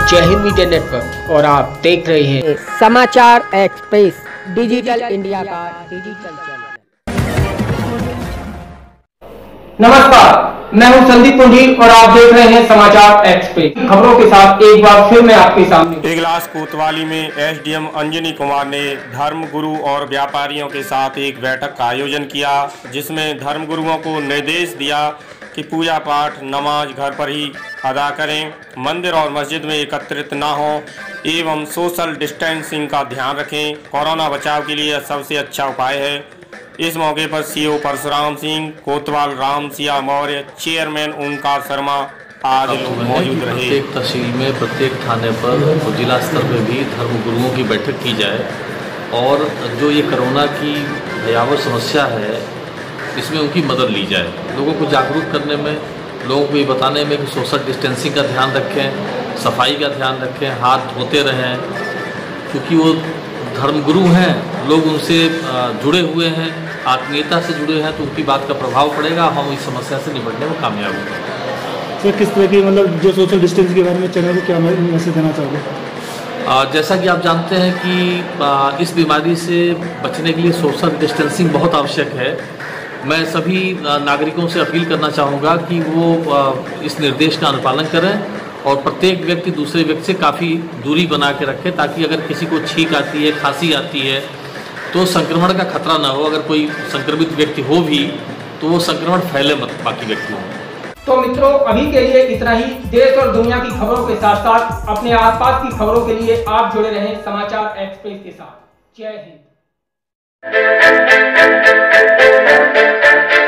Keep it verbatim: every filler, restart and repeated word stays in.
जय Hind media network और आप देख रहे हैं समाचार एक्सप्रेस, डिजिटल इंडिया का डिजिटल चैनल। नमस्कार, मैं हूं संदीप पुंजी और आप देख रहे हैं समाचार एक्सप्रेस। खबरों के साथ एक बार फिर मैं आपके सामने। इगलास कोतवाली में एसडीएम अंजनी कुमार ने धर्म गुरु और व्यापारियों के साथ एक बैठक का आयोजन किया, जिसमें धर्म गुरुओं को निर्देश दिया कि पूजा पाठ नमाज घर पर ही अदा करें, मंदिर और मस्जिद में एकत्रित ना हो एवं सोशल डिस्टेंसिंग का ध्यान रखें। कोरोना बचाव के लिए सबसे अच्छा उपाय है। इस मौके पर सीओ परशुराम सिंह, कोतवाल राम सिया मौर्य, चेयरमैन ओंकार शर्मा आज लोग मौजूद रहे। प्रत्येक तहसील में, प्रत्येक थाने पर, जिला स्तर पर भी धर्म गुरुओं की बैठक की जाए और जो ये कोरोना की भयावह समस्या है इसमें उनकी मदद ली जाए। लोगों को जागरूक करने में, लोगों को ये बताने में कि सोशल डिस्टेंसिंग का ध्यान रखें, सफाई का ध्यान रखें, हाथ धोते रहें, क्योंकि वो धर्मगुरु हैं, लोग उनसे जुड़े हुए हैं, आत्मीयता से जुड़े हैं, तो उनकी बात का प्रभाव पड़ेगा। हम इस समस्या से निपटने में कामयाब होंगे। सर, किस तरह की मतलब जो सोशल डिस्टेंस के बारे में चैनल को क्या मैसेज देना चाहोगे? जैसा कि आप जानते हैं कि इस बीमारी से बचने के लिए सोशल डिस्टेंसिंग बहुत आवश्यक है। मैं सभी नागरिकों से अपील करना चाहूँगा कि वो इस निर्देश का अनुपालन करें और प्रत्येक व्यक्ति दूसरे व्यक्ति से काफ़ी दूरी बना के रखे, ताकि अगर किसी को छींक आती है, खांसी आती है, तो संक्रमण का खतरा ना हो। अगर कोई संक्रमित व्यक्ति हो भी तो वो संक्रमण फैले मत बाकी व्यक्तियों में। तो मित्रों, अभी के लिए इतना ही। देश और दुनिया की खबरों के साथ साथ अपने आसपास की खबरों के लिए आप जुड़े रहें समाचार एक्सप्रेस के साथ। जय हिंद।